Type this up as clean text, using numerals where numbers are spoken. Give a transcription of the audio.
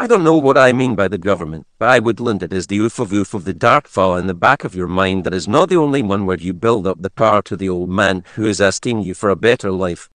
I don't know what I mean by the government, but I would lend it as the oof of the dark thought in the back of your mind that is not the only one where you build up the power to the old man who is asking you for a better life.